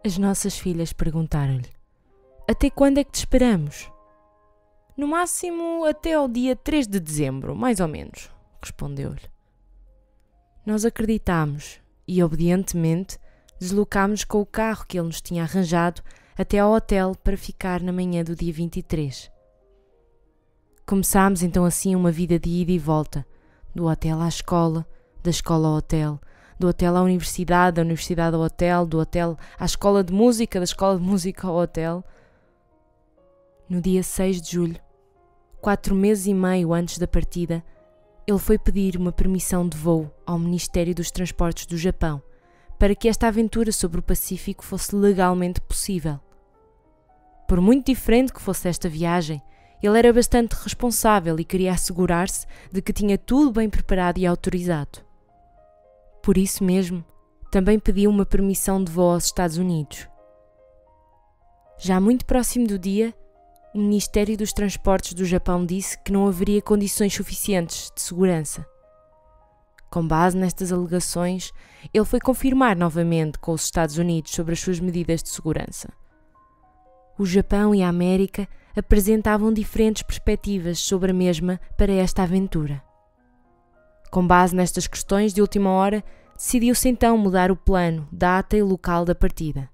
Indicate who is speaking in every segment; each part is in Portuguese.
Speaker 1: As nossas filhas perguntaram-lhe: até quando é que te esperamos? No máximo até ao dia 3 de dezembro, mais ou menos, respondeu-lhe. Nós acreditámos e, obedientemente, deslocámos com o carro que ele nos tinha arranjado até ao hotel para ficar na manhã do dia 23. Começámos então assim uma vida de ida e volta, do hotel à escola, da escola ao hotel, do hotel à universidade, da universidade ao hotel, do hotel à escola de música, da escola de música ao hotel. No dia 6 de julho, 4 meses e meio antes da partida, ele foi pedir uma permissão de voo ao Ministério dos Transportes do Japão para que esta aventura sobre o Pacífico fosse legalmente possível. Por muito diferente que fosse esta viagem, ele era bastante responsável e queria assegurar-se de que tinha tudo bem preparado e autorizado. Por isso mesmo, também pediu uma permissão de voo aos Estados Unidos. Já muito próximo do dia, o Ministério dos Transportes do Japão disse que não haveria condições suficientes de segurança. Com base nestas alegações, ele foi confirmar novamente com os Estados Unidos sobre as suas medidas de segurança. O Japão e a América apresentavam diferentes perspectivas sobre a mesma para esta aventura. Com base nestas questões de última hora, decidiu-se então mudar o plano, data e local da partida.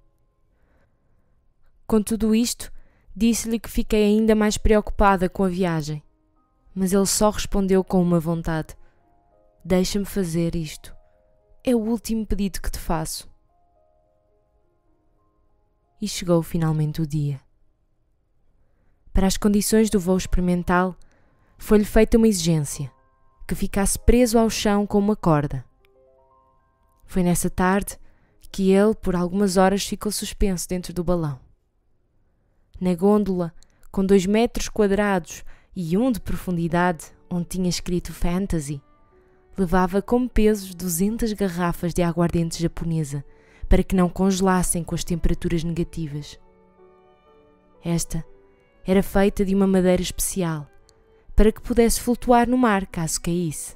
Speaker 1: Com tudo isto, disse-lhe que fiquei ainda mais preocupada com a viagem, mas ele só respondeu com uma vontade: deixa-me fazer isto. É o último pedido que te faço. E chegou finalmente o dia. Para as condições do voo experimental, foi-lhe feita uma exigência: que ficasse preso ao chão com uma corda. Foi nessa tarde que ele, por algumas horas, ficou suspenso dentro do balão. Na gôndola, com 2 metros quadrados e 1 de profundidade, onde tinha escrito Fantasy, levava como pesos 200 garrafas de aguardente japonesa para que não congelassem com as temperaturas negativas. Esta era feita de uma madeira especial, para que pudesse flutuar no mar caso caísse.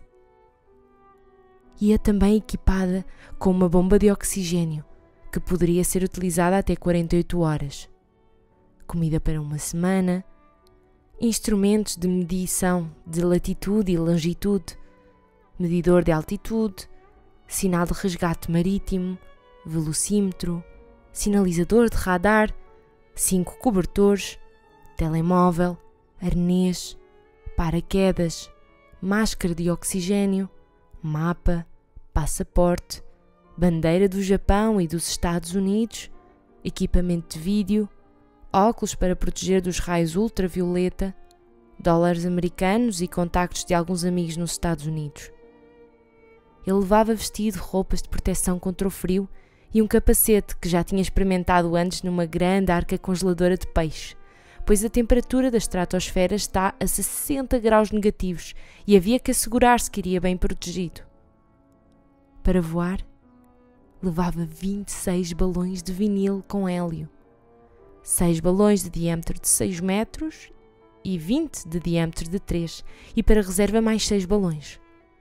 Speaker 1: Ia também equipada com uma bomba de oxigênio, que poderia ser utilizada até 48 horas, comida para uma semana, instrumentos de medição de latitude e longitude, medidor de altitude, sinal de resgate marítimo, velocímetro, sinalizador de radar, 5 cobertores, telemóvel, arnês, paraquedas, máscara de oxigênio, mapa, passaporte, bandeira do Japão e dos Estados Unidos, equipamento de vídeo, óculos para proteger dos raios ultravioleta, dólares americanos e contactos de alguns amigos nos Estados Unidos. Ele levava vestido roupas de proteção contra o frio e um capacete que já tinha experimentado antes numa grande arca congeladora de peixe, pois a temperatura da estratosfera está a 60 graus negativos e havia que assegurar-se que iria bem protegido. Para voar, levava 26 balões de vinil com hélio, 6 balões de diâmetro de 6 metros e 20 de diâmetro de 3, e para reserva mais 6 balões.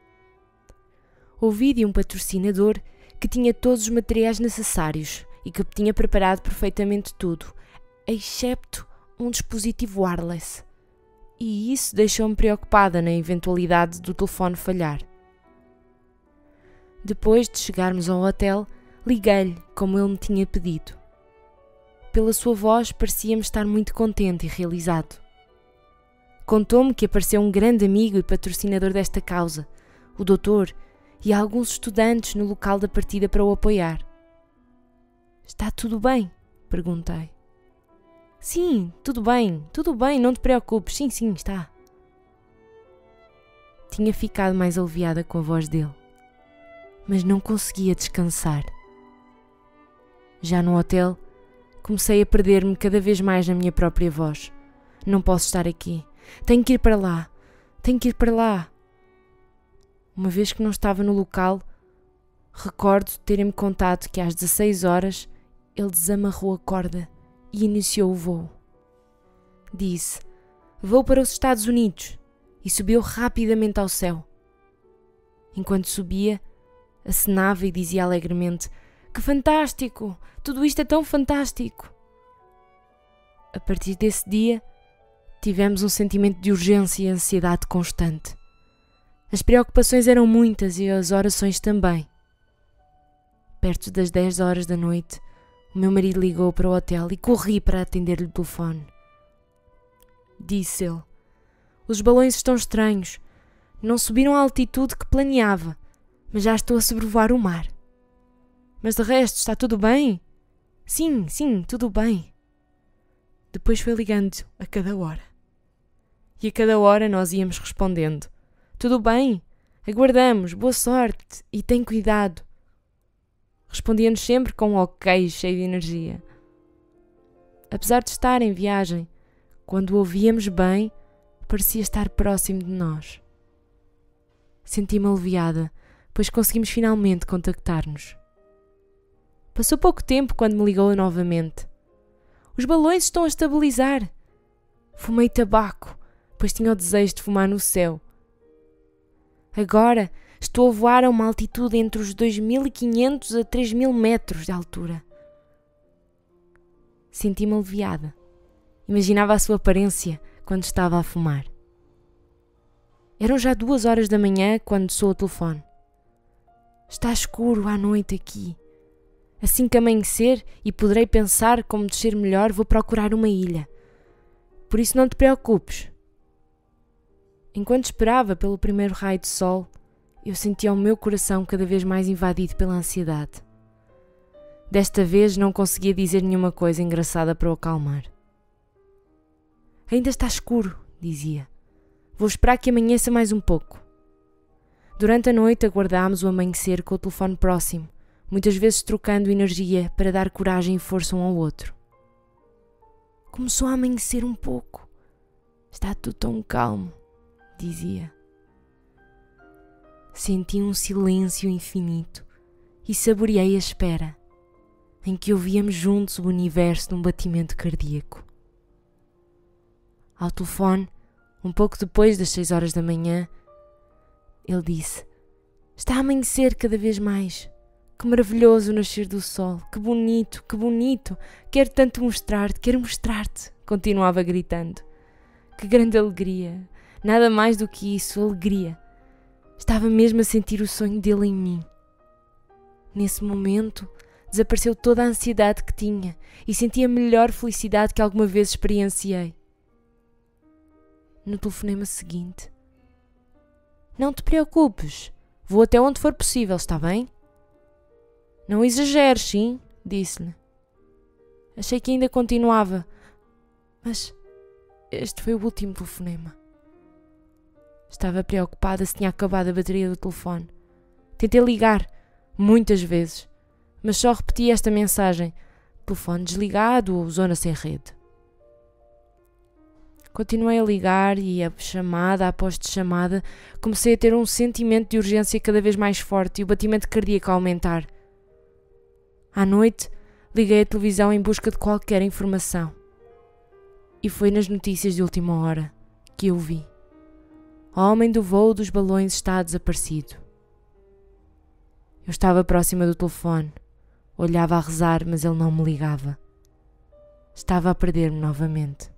Speaker 1: Ouvi de um patrocinador que tinha todos os materiais necessários e que tinha preparado perfeitamente tudo, excepto um dispositivo wireless, e isso deixou-me preocupada na eventualidade do telefone falhar. Depois de chegarmos ao hotel, liguei-lhe como ele me tinha pedido. Pela sua voz parecia-me estar muito contente e realizado. Contou-me que apareceu um grande amigo e patrocinador desta causa, o doutor, e alguns estudantes no local da partida para o apoiar. Está tudo bem? Perguntei. Sim, tudo bem, não te preocupes, sim, está. Tinha ficado mais aliviada com a voz dele, mas não conseguia descansar. Já no hotel, comecei a perder-me cada vez mais na minha própria voz. Não posso estar aqui, tenho que ir para lá. Uma vez que não estava no local, recordo terem-me contado que às 16 horas ele desamarrou a corda e iniciou o voo. Disse: vou para os Estados Unidos, e subiu rapidamente ao céu. Enquanto subia, acenava e dizia alegremente: Que fantástico! Tudo isto é tão fantástico! A partir desse dia, tivemos um sentimento de urgência e ansiedade constante. As preocupações eram muitas e as orações também. Perto das 10 horas da noite, o meu marido ligou para o hotel e corri para atender-lhe o telefone. Disse ele: "Os balões estão estranhos. Não subiram a altitude que planeava, mas já estou a sobrevoar o mar." "Mas de resto, está tudo bem?" Sim, tudo bem." Depois foi ligando a cada hora. E a cada hora nós íamos respondendo: "Tudo bem, aguardamos, boa sorte e tem cuidado." Respondia-nos sempre com um ok cheio de energia. Apesar de estar em viagem, quando o ouvíamos bem, parecia estar próximo de nós. Senti-me aliviada, pois conseguimos finalmente contactar-nos. Passou pouco tempo quando me ligou novamente. "Os balões estão a estabilizar." Fumei tabaco, pois tinha o desejo de fumar no céu. "Agora estou a voar a uma altitude entre os 2.500 a 3.000 metros de altura." Senti-me aliviada. Imaginava a sua aparência quando estava a fumar. Eram já 2 horas da manhã quando soou o telefone. "Está escuro à noite aqui. Assim que amanhecer e poderei pensar como descer melhor, vou procurar uma ilha. Por isso não te preocupes." Enquanto esperava pelo primeiro raio de sol, eu sentia o meu coração cada vez mais invadido pela ansiedade. Desta vez não conseguia dizer nenhuma coisa engraçada para o acalmar. "Ainda está escuro", dizia. "Vou esperar que amanheça mais um pouco." Durante a noite aguardámos o amanhecer com o telefone próximo, muitas vezes trocando energia para dar coragem e força um ao outro. "Começou a amanhecer um pouco. Está tudo tão calmo", dizia. Senti um silêncio infinito e saboreei a espera, em que ouvíamos juntos o universo num batimento cardíaco. Ao telefone, um pouco depois das 6 horas da manhã, ele disse: "Está a amanhecer cada vez mais. Que maravilhoso o nascer do sol. Que bonito, que bonito. Quero tanto mostrar-te, quero mostrar-te." Continuava gritando. Que grande alegria. Nada mais do que isso, alegria. Estava mesmo a sentir o sonho dele em mim. Nesse momento, desapareceu toda a ansiedade que tinha e senti a melhor felicidade que alguma vez experienciei. No telefonema seguinte: "Não te preocupes, vou até onde for possível, está bem?" "Não exageres, sim?" disse-lhe. Achei que ainda continuava, mas este foi o último telefonema. Estava preocupada se tinha acabado a bateria do telefone. Tentei ligar, muitas vezes, mas só repeti esta mensagem: "Telefone desligado" ou "zona sem rede." Continuei a ligar e, a chamada após chamada, comecei a ter um sentimento de urgência cada vez mais forte e o batimento cardíaco a aumentar. À noite, liguei a televisão em busca de qualquer informação. E foi nas notícias de última hora que eu vi: o homem do voo dos balões está desaparecido. Eu estava próxima do telefone, olhava a rezar, mas ele não me ligava. Estava a perder-me novamente.